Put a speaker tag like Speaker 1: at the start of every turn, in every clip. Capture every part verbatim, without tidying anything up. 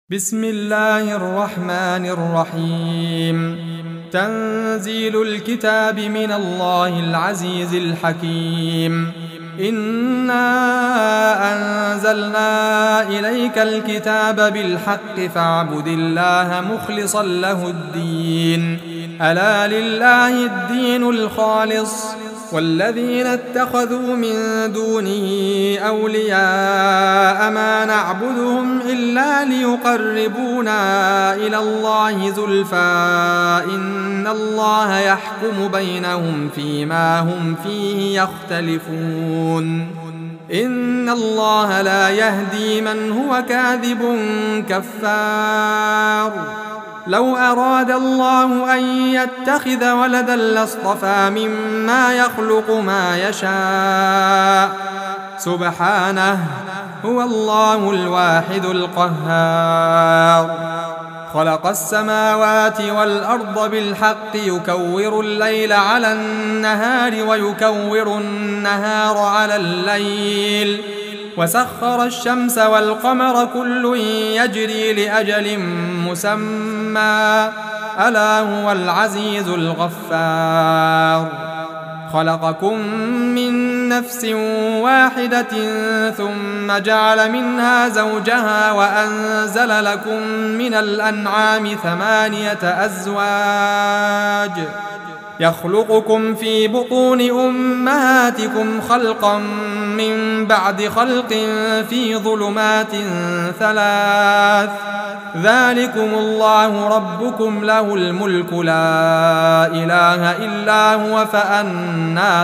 Speaker 1: بسم الله الرحمن الرحيم. تنزيل الكتاب من الله العزيز الحكيم. إنا أنزلنا إليك الكتاب بالحق فاعبد الله مخلصا له الدين. ألا لله الدين الخالص والذين اتخذوا من دونه أولياء ما نعبدهم إلا ليقربونا إلى الله زلفى إن الله يحكم بينهم فيما هم فيه يختلفون. إن الله لا يهدي من هو كاذب كفار. لو أراد الله أن يتخذ ولدا لاصطفى مما يخلق ما يشاء سبحانه هو الله الواحد القهار. خلق السماوات والأرض بالحق يكور الليل على النهار ويكور النهار على الليل وسخر الشمس والقمر كل يجري لأجل مسمى ألا هو العزيز الغفار. خلقكم من نفس واحدة ثم جعل منها زوجها وأنزل لكم من الأنعام ثمانية أزواج يخلقكم في بطون أمهاتكم خلقا من بعد خلق في ظلمات ثلاث ذلكم الله ربكم له الملك لا إله إلا هو فأنى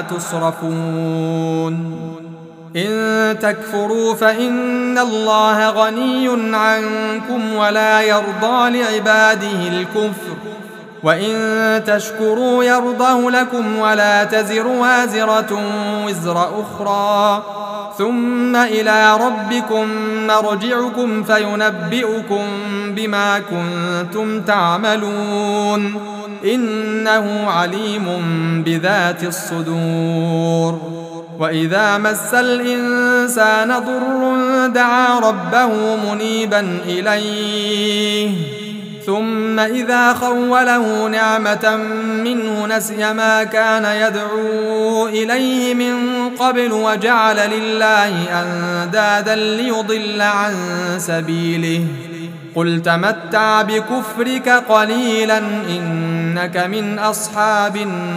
Speaker 1: تصرفون. إن تكفروا فإن الله غني عنكم ولا يرضى لعباده الكفر وإن تشكروا يرضه لكم ولا تزر وازرة وزر أخرى ثم إلى ربكم مرجعكم فينبئكم بما كنتم تعملون إنه عليم بذات الصدور. وإذا مس الإنسان ضر دعا ربه منيبا إليه ثم إذا خوله نعمة منه نسي ما كان يدعو إليه من قبل وجعل لله أندادا ليضل عن سبيله قل تمتع بكفرك قليلا إنك من أصحاب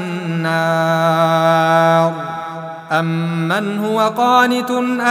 Speaker 1: النار. أمن هو قانت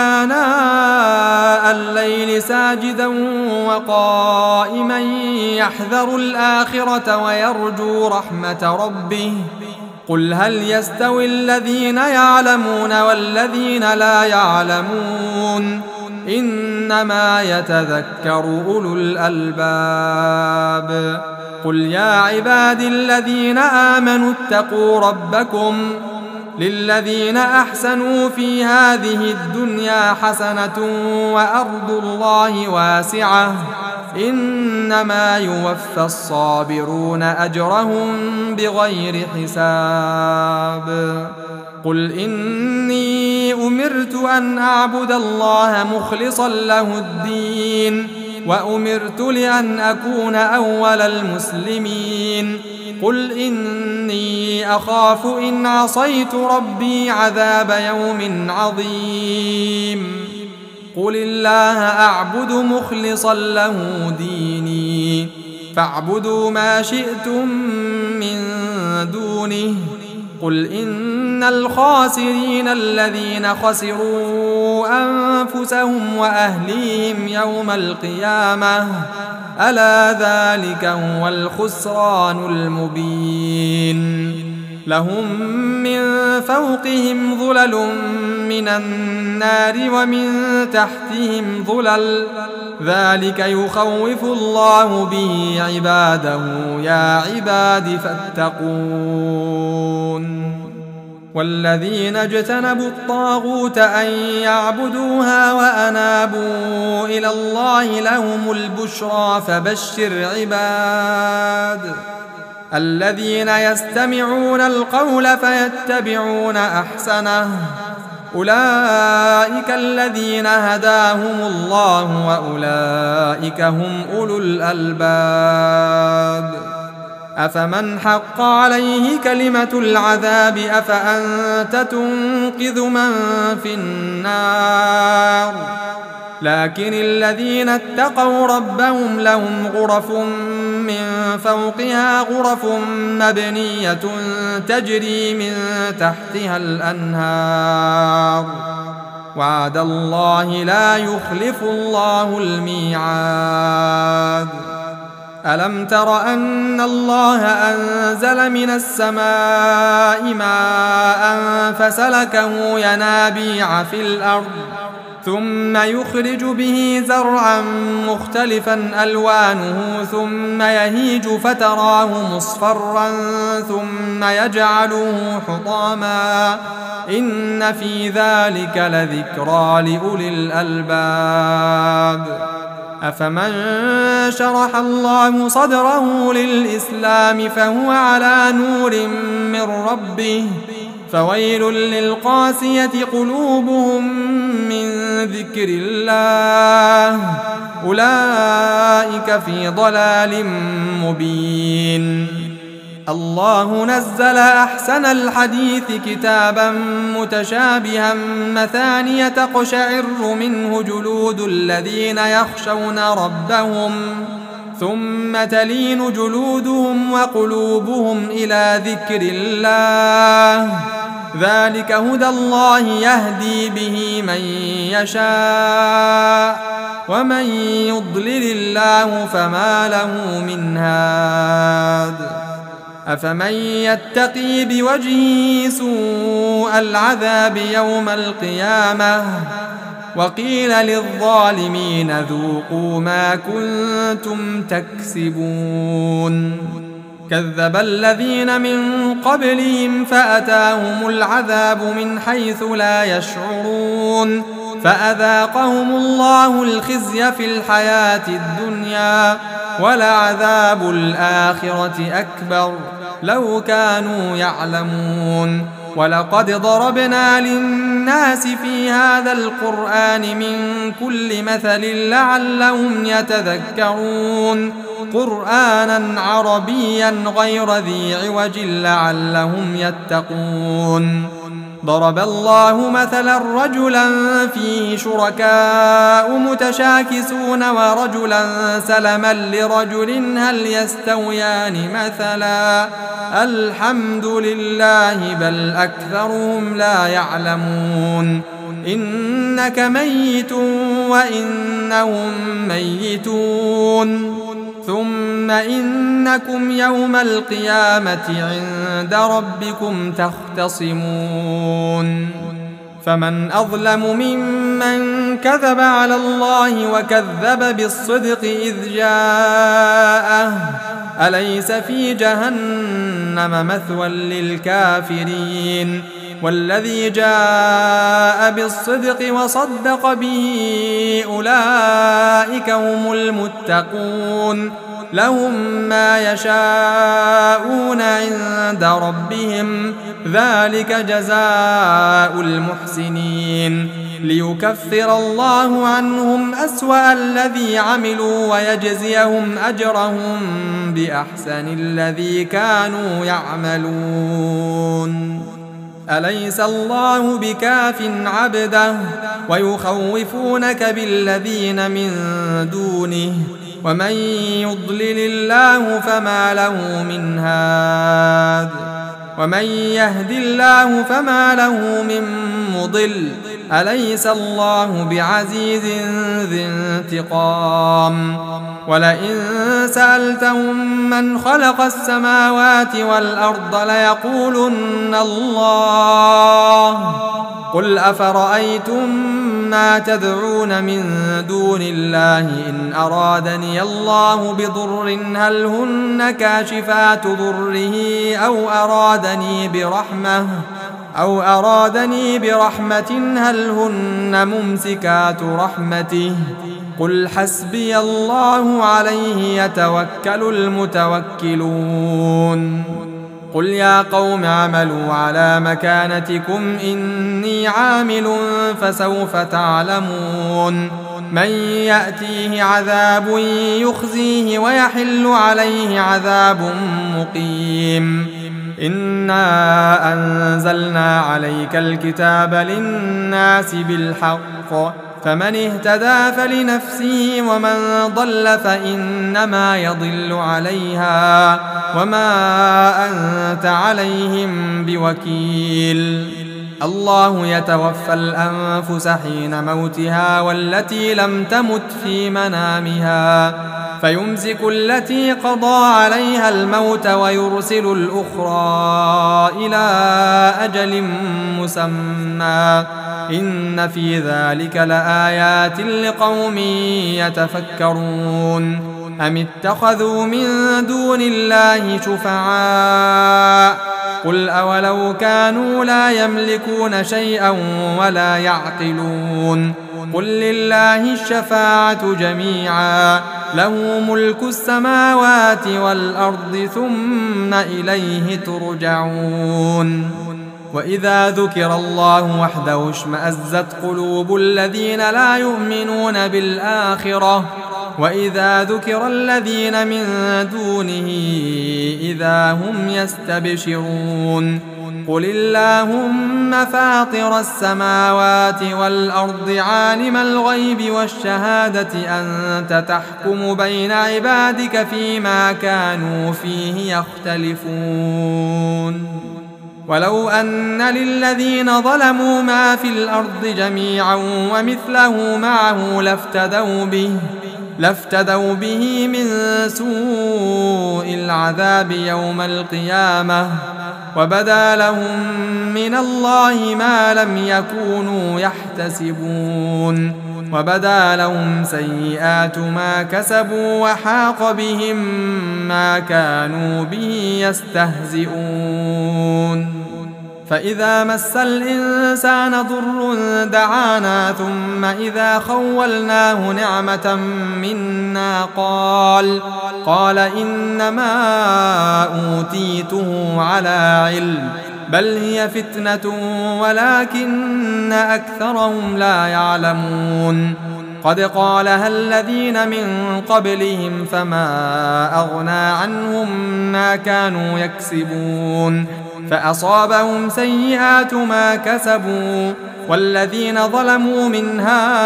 Speaker 1: آناء الليل ساجدا وقائما يحذر الآخرة ويرجو رحمة ربه قل هل يستوي الذين يعلمون والذين لا يعلمون إنما يتذكر أولو الألباب. قل يا عبادي الذين آمنوا اتقوا ربكم للذين أحسنوا في هذه الدنيا حسنة وأرض الله واسعة إنما يوفى الصابرون أجرهم بغير حساب. قل إني أمرت أن أعبد الله مخلصا له الدين وأمرت لأن أكون أول المسلمين. قل إني أخاف إن عصيت ربي عذاب يوم عظيم. قل الله أعبد مخلصا له ديني فاعبدوا ما شئتم من دونه. قل إن الخاسرين الذين خسروا أنفسهم وأهليهم يوم القيامة ألا ذلك هو الخسران المبين. لهم من فوقهم ظلل من النار ومن تحتهم ظلل ذلك يخوف الله به عباده يا عباد فاتقون. والذين اجتنبوا الطاغوت أن يعبدوها وأنابوا إلى الله لهم البشرى فبشر عباد الذين يستمعون القول فيتبعون أحسنه أولئك الذين هداهم الله وأولئك هم أولو الألباب أفمن حق عليه كلمة العذاب أفأنت تنقذ من في النار لكن الذين اتقوا ربهم لهم غرف من فوقها غرف مبنية تجري من تحتها الأنهار وعد الله لا يخلف الله الميعاد ألم تر أن الله أنزل من السماء ماء فسلكه ينابيع في الأرض ثم يخرج به زرعا مختلفا ألوانه ثم يهيج فتراه مصفرا ثم يجعله حطاما إن في ذلك لذكرى لأولي الألباب أفمن شرح الله صدره للإسلام فهو على نور من ربه فويل للقاسية قلوبهم من ذكر الله أولئك في ضلال مبين الله نزل أحسن الحديث كتابا متشابها مثانية تقشعر منه جلود الذين يخشون ربهم ثم تلين جلودهم وقلوبهم إلى ذكر الله ذلك هدى الله يهدي به من يشاء ومن يضلل الله فما له من هاد أفمن يتقي بوجهه سوء العذاب يوم القيامة وقيل للظالمين ذوقوا ما كنتم تكسبون كذب الذين من قبلهم فأتاهم العذاب من حيث لا يشعرون فأذاقهم الله الخزي في الحياة الدنيا ولعذاب الآخرة أكبر لو كانوا يعلمون ولقد ضربنا للناس في هذا القرآن من كل مثل لعلهم يتذكرون قرآنا عربيا غير ذي عوج لعلهم يتقون ضرب الله مثلا رجلا فيه شركاء متشاكسون ورجلا سلما لرجل هل يستويان مثلا الحمد لله بل أكثرهم لا يعلمون إنك ميت وإنهم ميتون ثم إنكم يوم القيامة عند ربكم تختصمون فمن أظلم ممن كذب على الله وكذب بالصدق إذ جاءه أليس في جهنم مثوى للكافرين والذي جاء بالصدق وصدق به أولئك هم المتقون لهم ما يشاءون عند ربهم ذلك جزاء المحسنين ليكفر الله عنهم أسوأ الذي عملوا ويجزيهم أجرهم بأحسن الذي كانوا يعملون أليس الله بكاف عبده ويخوفونك بالذين من دونه ومن يضلل الله فما له من هاد ومن يهد الله فما له من مضل أليس الله بعزيز ذي انتقام ولئن سألتهم من خلق السماوات والأرض ليقولن الله قل أفرأيتم ما تدعون من دون الله إن أرادني الله بضر هل هن كاشفات ضره أو أرادني برحمة أو أرادني برحمة هل هن ممسكات رحمته قل حسبي الله عليه يتوكل المتوكلون قل يا قوم اعملوا على مكانتكم إني عامل فسوف تعلمون من يأتيه عذاب يخزيه ويحل عليه عذاب مقيم إنا أنزلنا عليك الكتاب للناس بالحق فمن اهتدى فلنفسه ومن ضل فإنما يضل عليها وما أنت عليهم بوكيل الله يتوفى الأنفس حين موتها والتي لم تمت في منامها فيمسك التي قضى عليها الموت ويرسل الأخرى إلى أجل مسمى إن في ذلك لآيات لقوم يتفكرون أم اتخذوا من دون الله شفعاء قل أولو كانوا لا يملكون شيئا ولا يعقلون قل لله الشفاعة جميعا له ملك السماوات والأرض ثم إليه ترجعون وإذا ذكر الله وحده اشمأزت قلوب الذين لا يؤمنون بالآخرة وإذا ذكر الذين من دونه إذا هم يستبشرون قل اللهم فاطر السماوات والأرض عالم الغيب والشهادة أنت تحكم بين عبادك فيما كانوا فيه يختلفون ولو أن للذين ظلموا ما في الأرض جميعا ومثله معه لافتدوا به لافتدوا به من سوء العذاب يوم القيامة وبدا لهم من الله ما لم يكونوا يحتسبون وبدا لهم سيئات ما كسبوا وحاق بهم ما كانوا به يستهزئون فإذا مس الإنسان ضر دعانا ثم إذا خولناه نعمة منا قال قال إنما أوتيته على علم بل هي فتنة ولكن أكثرهم لا يعلمون قد قالها الذين من قبلهم فما أغنى عنهم ما كانوا يكسبون فأصابهم سيئات ما كسبوا والذين ظلموا من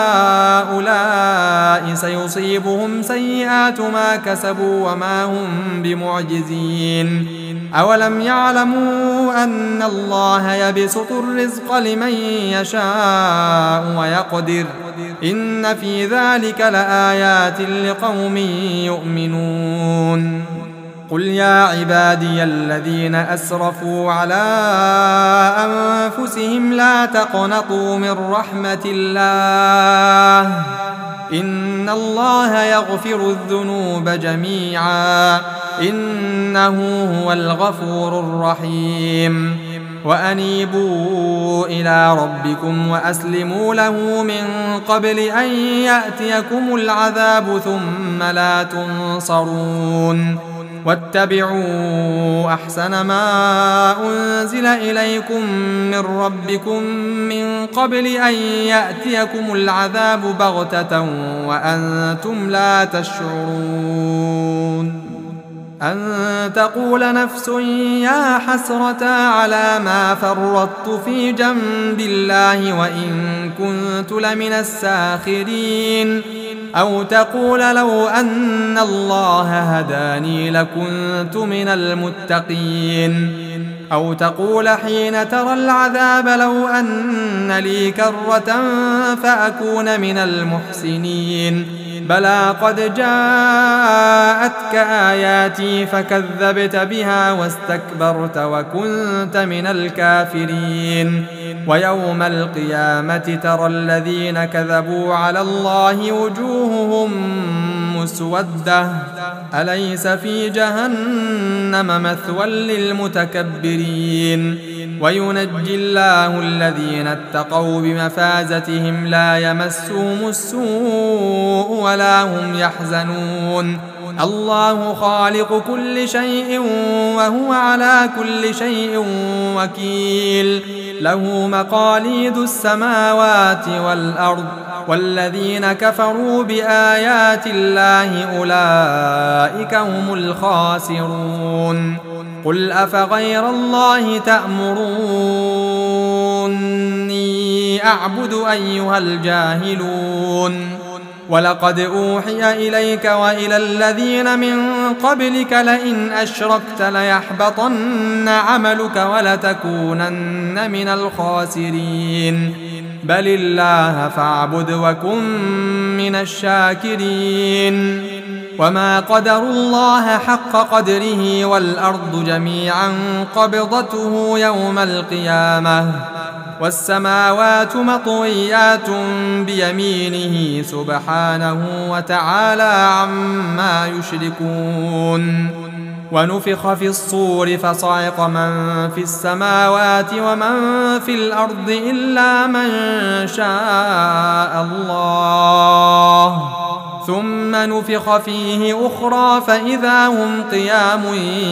Speaker 1: هؤلاء سيصيبهم سيئات ما كسبوا وما هم بمعجزين أولم يعلموا أن الله يبسط الرزق لمن يشاء ويقدر إن في ذلك لآيات لقوم يؤمنون قل يا عبادي الذين أسرفوا على أنفسهم لا تقنطوا من رحمة الله إن الله يغفر الذنوب جميعا إنه هو الغفور الرحيم وأنيبوا إلى ربكم وأسلموا له من قبل أن يأتيكم العذاب ثم لا تنصرون واتبعوا أحسن ما أنزل إليكم من ربكم من قبل أن يأتيكم العذاب بغتة وأنتم لا تشعرون أن تقول نفس يا حسرة على ما فرطت في جنب الله وإن كنت لمن الساخرين أو تقول لو أن الله هداني لكنت من المتقين أو تقول حين ترى العذاب لو أن لي كرة فأكون من المحسنين بلى قد جاءتك آياتي فكذبت بها واستكبرت وكنت من الكافرين ويوم القيامة ترى الذين كذبوا على الله وجوههم مسودة أليس في جهنم مثوى للمتكبرين وينجي الله الذين اتقوا بمفازتهم لا يمسهم السوء ولا هم يحزنون الله خالق كل شيء وهو على كل شيء وكيل له مقاليد السماوات والأرض والذين كفروا بآيات الله أولئك هم الخاسرون قل أفغير الله تأمروني أعبد أيها الجاهلون ولقد أوحي إليك وإلى الذين من قبلك لئن أشركت ليحبطن عملك ولتكونن من الخاسرين بل الله فاعبد وكن من الشاكرين وما قدروا الله حق قدره والأرض جميعا قبضته يوم القيامة والسماوات مطويات بيمينه سبحانه وتعالى عما يشركون ونفخ في الصور فصعق من في السماوات ومن في الأرض إلا من شاء الله ثم نفخ فيه أخرى فإذا هم قيام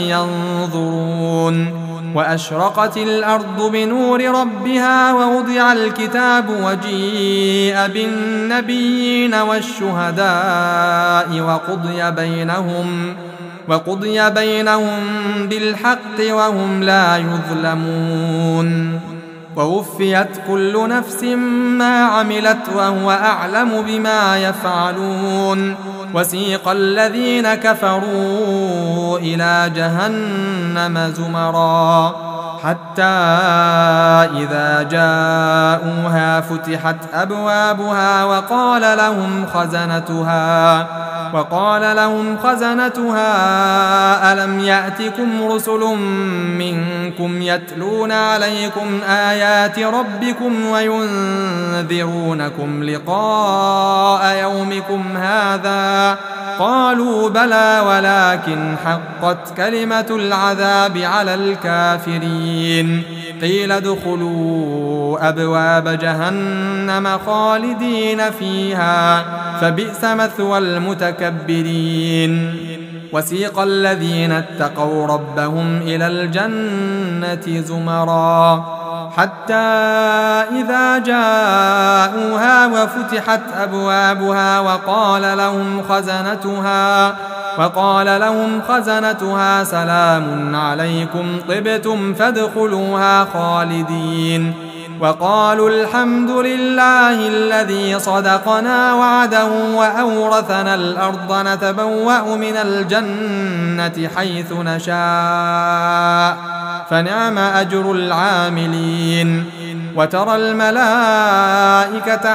Speaker 1: ينظرون وأشرقت الأرض بنور ربها ووضع الكتاب وجيء بالنبيين والشهداء وقضي بينهم وقضي بينهم بالحق وهم لا يظلمون ووفيت كل نفس ما عملت وهو أعلم بما يفعلون وسيق الذين كفروا إلى جهنم زمرا حتى إذا جاءوها فتحت أبوابها وقال لهم خزنتها وقال لهم خزنتها ألم يأتكم رسل منكم يتلون عليكم آيات ربكم وينذرونكم لقاء يومكم هذا قالوا بلى ولكن حقت كلمة العذاب على الكافرين قيل ادخلوا أبواب جهنم خالدين فيها فبئس مثوى المتكبرين وسيق الذين اتقوا ربهم إلى الجنة زمرا حتى إذا جاءوها وفتحت أبوابها وقال لهم خزنتها وقال لهم خزنتها سلام عليكم طبتم فادخلوها خالدين وقالوا الحمد لله الذي صدقنا وعده وأورثنا الأرض نتبوأ من الجنة حيث نشاء فنعم أجر العاملين وترى الملائكة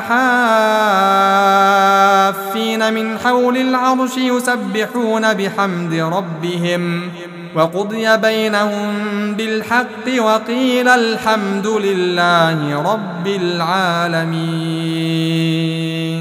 Speaker 1: حافين من حول العرش يسبحون بحمد ربهم وقضي بينهم بالحق وقيل الحمد لله رب العالمين.